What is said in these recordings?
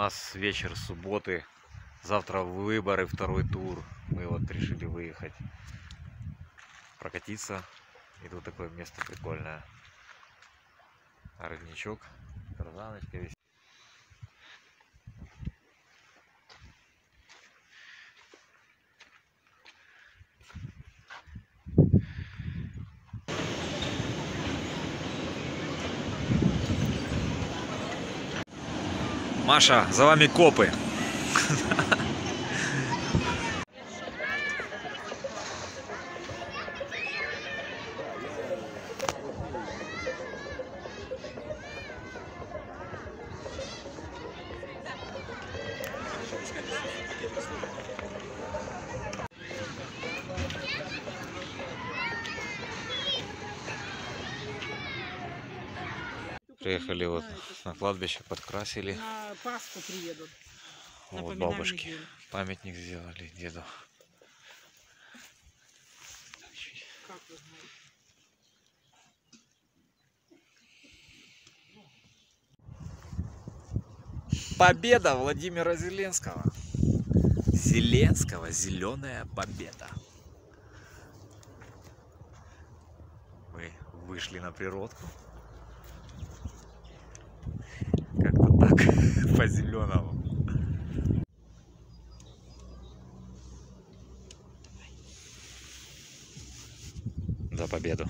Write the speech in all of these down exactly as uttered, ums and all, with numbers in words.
нас вечер субботы. Завтра выборы, второй тур. Мы вот решили выехать прокатиться. И тут такое место прикольное. Родничок, тарзаночка висит. Маша, за вами копы. Приехали вот на кладбище, подкрасили. На Пасху приедут. Вот бабушке памятник сделали деду. Как вы знаете? Победа Владимира Зеленского. Зеленского, зеленая победа. Мы вышли на природку. Как-то так, по-зеленому. За победу.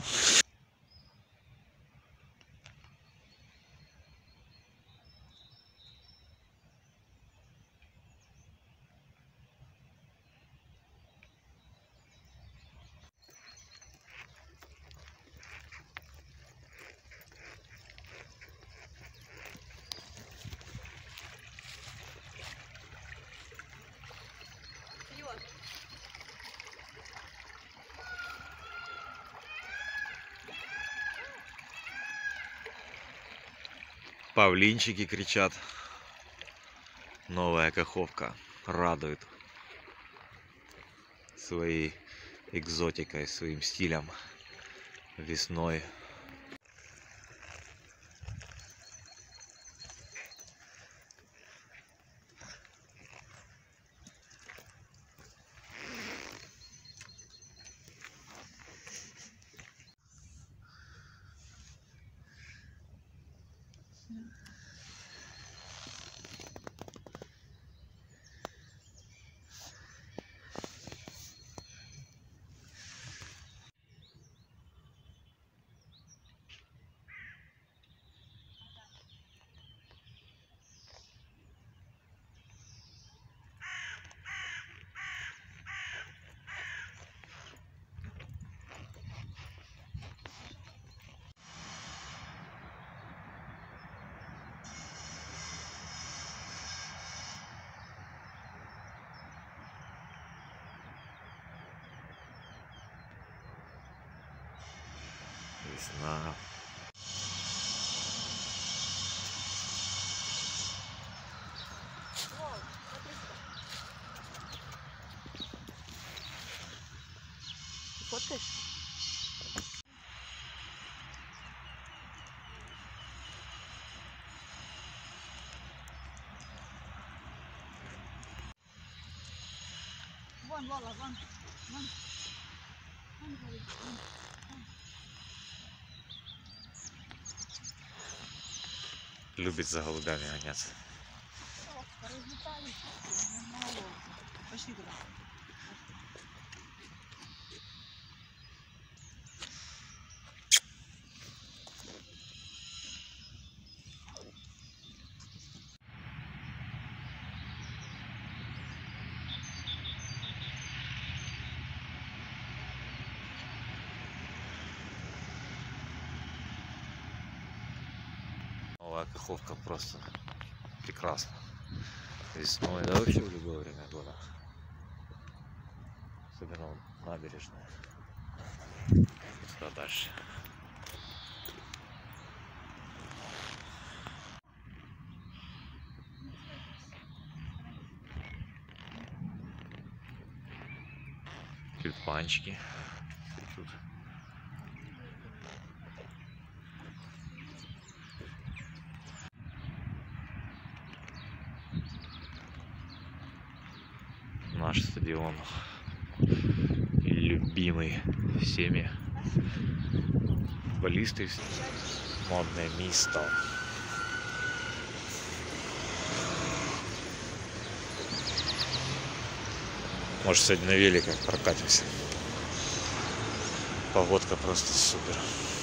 Павлинчики кричат. Новая Каховка радует своей экзотикой, своим стилем весной. Весна. Фоткаешь? Вон, Лола, вон, вон. Вон, вон, вон. Любит за голубями гоняться. Пошли туда. Новая Каховка просто прекрасно. Весной, да вообще в любое время года. Особенно вот набережная. Сюда дальше. Тюльпанчики. Тут. наш стадион. Любимый всеми. Футболисты. Модное место. Может, сегодня на великах прокатимся. Погодка просто супер.